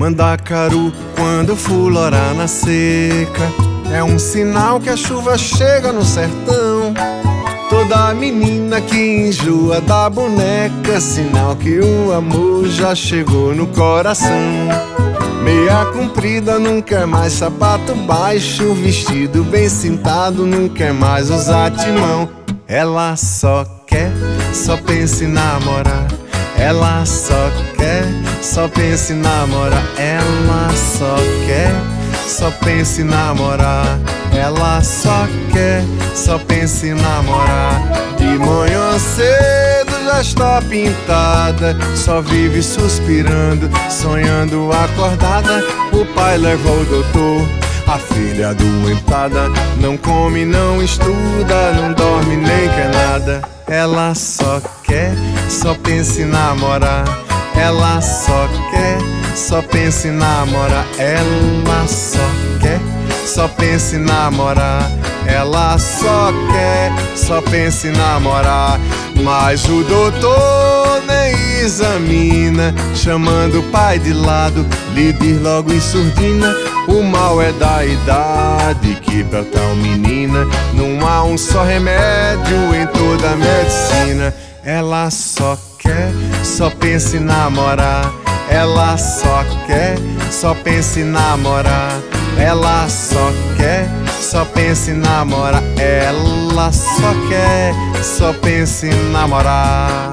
Mandacaru, quando florar na seca, é um sinal que a chuva chega no sertão. Toda menina que enjoa da boneca, sinal que o amor já chegou no coração. Meia comprida não quer mais sapato baixo, vestido bem cintado não quer mais usar timão. Ela só quer, só pensa em namorar. Ela só quer, só pensa em namorar. Ela só quer, só pensa em namorar. Ela só quer, só pensa em namorar. De manhã cedo já está pintada, só vive suspirando, sonhando acordada. O pai levou o doutor, a filha adoentada, não come, não estuda, não dorme nem quer nada. Ela só quer, só pensa em namorar. Ela só quer, só pensa em namorar. Ela só quer, só pensa em namorar. Ela só quer, só pensa em namorar. Mas o doutor nem examina, chamando o pai de lado, lhe diz logo em surdina: o mal é da idade, que pra tal menina não há um só remédio em toda a medicina. Ela só quer, só pensa em namorar. Ela só quer, só pensa em namorar. Ela só quer, só pensa em namorar. Ela só quer, só pensa em namorar.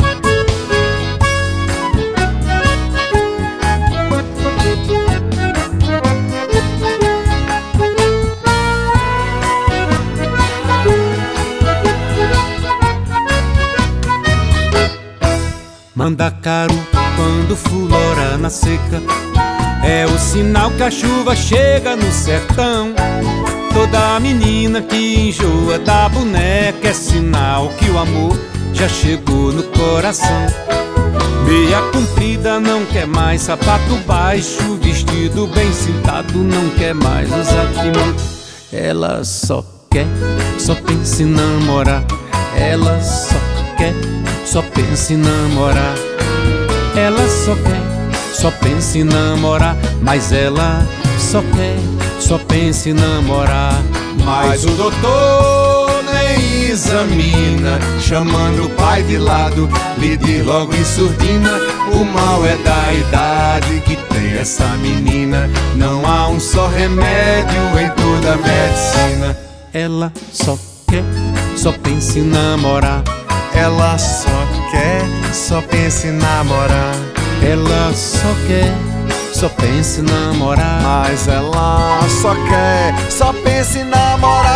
Mandacaru, quando flora na seca, é o sinal que a chuva chega no sertão. Toda menina que enjoa da boneca, é sinal que o amor já chegou no coração. Meia comprida não quer mais sapato baixo, vestido bem cintado não quer mais usar timão. Ela só quer, só pensa em namorar. Ela só quer, só pensa em namorar. Ela só quer, só pensa em namorar. Mas ela só quer, só pensa em namorar. Mas o doutor nem examina, chamando o pai de lado, lhe diz logo em surdina: o mal é da idade que tem essa menina, não há um só remédio em toda a medicina. Ela só quer, só pensa em namorar. Ela só quer, só pensa em namorar. Ela só quer, só pensa em namorar. Mas ela só quer, só pensa em namorar.